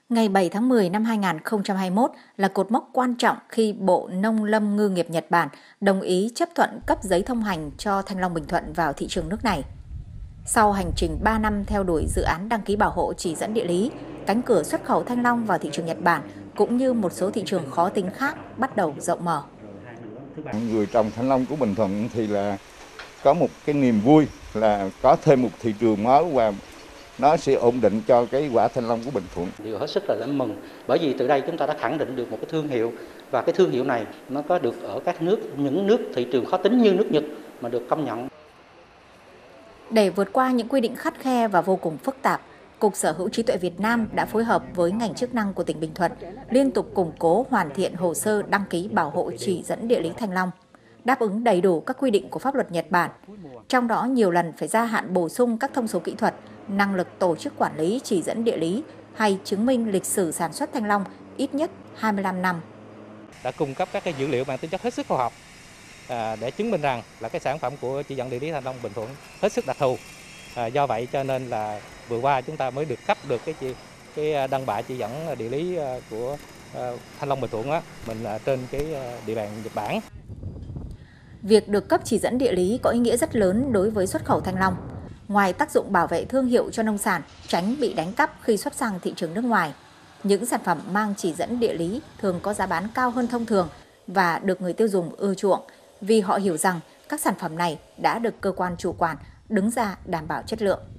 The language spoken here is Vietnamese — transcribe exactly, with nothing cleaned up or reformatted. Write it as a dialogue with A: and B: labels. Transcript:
A: Ngày bảy tháng mười năm hai nghìn không trăm hai mươi mốt là cột mốc quan trọng khi Bộ Nông lâm Ngư nghiệp Nhật Bản đồng ý chấp thuận cấp giấy thông hành cho Thanh long Bình Thuận vào thị trường nước này. Sau hành trình ba năm theo đuổi dự án đăng ký bảo hộ chỉ dẫn địa lý, cánh cửa xuất khẩu thanh long vào thị trường Nhật Bản cũng như một số thị trường khó tính khác bắt đầu rộng mở.
B: Người trồng thanh long của Bình Thuận thì là có một cái niềm vui là có thêm một thị trường mới và nó sẽ ổn định cho cái quả thanh long của Bình Thuận.
C: Điều hết sức là đáng mừng, bởi vì từ đây chúng ta đã khẳng định được một cái thương hiệu, và cái thương hiệu này nó có được ở các nước, những nước thị trường khó tính như nước Nhật mà được công nhận.
A: Để vượt qua những quy định khắt khe và vô cùng phức tạp, Cục Sở hữu trí tuệ Việt Nam đã phối hợp với ngành chức năng của tỉnh Bình Thuận liên tục củng cố hoàn thiện hồ sơ đăng ký bảo hộ chỉ dẫn địa lý thanh long, đáp ứng đầy đủ các quy định của pháp luật Nhật Bản. Trong đó nhiều lần phải gia hạn bổ sung các thông số kỹ thuật, năng lực tổ chức quản lý chỉ dẫn địa lý hay chứng minh lịch sử sản xuất thanh long ít nhất hai mươi lăm năm.
D: Đã cung cấp các cái dữ liệu mang tính chất hết sức khoa học à, để chứng minh rằng là cái sản phẩm của chỉ dẫn địa lý thanh long Bình Thuận hết sức đặc thù. À, do vậy cho nên là vừa qua chúng ta mới được cấp được cái cái đăng bạ chỉ dẫn địa lý của thanh long Bình Thuận á, mình là trên cái địa bàn Nhật Bản.
A: Việc được cấp chỉ dẫn địa lý có ý nghĩa rất lớn đối với xuất khẩu thanh long. Ngoài tác dụng bảo vệ thương hiệu cho nông sản, tránh bị đánh cắp khi xuất sang thị trường nước ngoài, những sản phẩm mang chỉ dẫn địa lý thường có giá bán cao hơn thông thường và được người tiêu dùng ưa chuộng vì họ hiểu rằng các sản phẩm này đã được cơ quan chủ quản đứng ra đảm bảo chất lượng.